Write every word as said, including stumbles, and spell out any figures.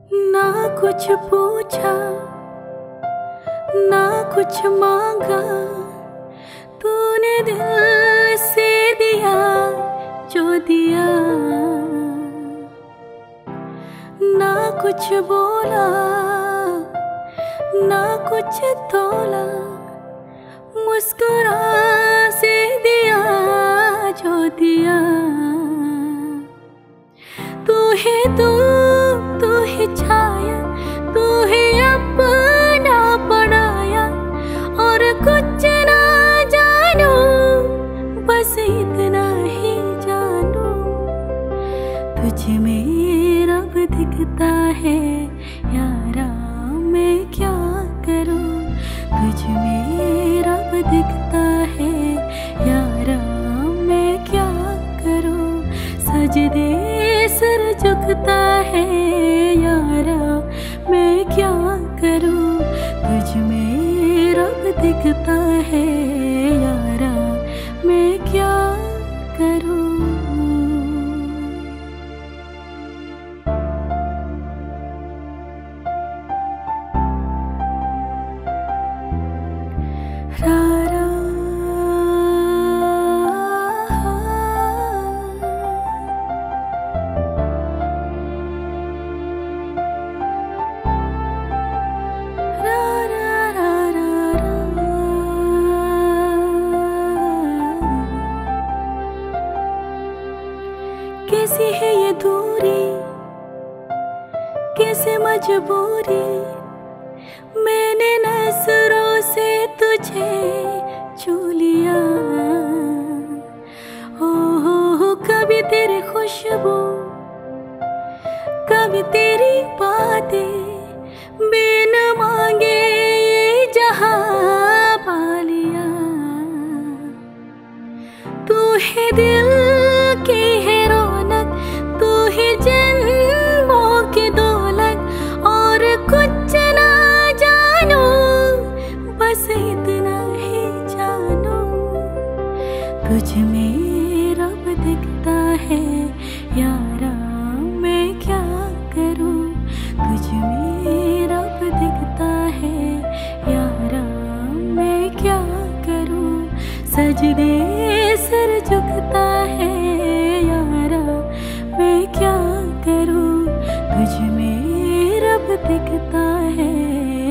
ना कुछ पूछा ना कुछ मांगा, तूने दिल से दिया जो दिया। ना कुछ बोला ना कुछ तोला, मुस्कुरा से दिया जो दिया। तू है तू तू ही छाया, तू ही अपना पढ़ाया, और कुछ ना जानू बस इतना ही जानू। तुझ में रब दिखता है यारा, मैं क्या करूं। तुझ में रब दिखता है यारा, मैं क्या करूं। सजदे सर झुकता है यारा, मैं क्या करूं। तुझ में रब दिखता है यारा, मैं क्या करूं। कैसी है ये दूरी, कैसे मजबूरी, मैंने नजरों से तुझे छू लिया। हो हो हो कभी तेरी खुशबू, कभी तेरी बातें, बिन मांगे ये जहां पा लिया। तू है दिल की है रौनक, तू ही जन्मों की दौलत, और कुछ ना जानू बस इतना ही जानू। तुझ में रब दिखता है यारा, मैं क्या करूं। तुझ में रब दिखता है यारा, मैं क्या करूं। सजदे सर झुकता है यारा, मैं क्या करूं। तुझ में रब दिखता है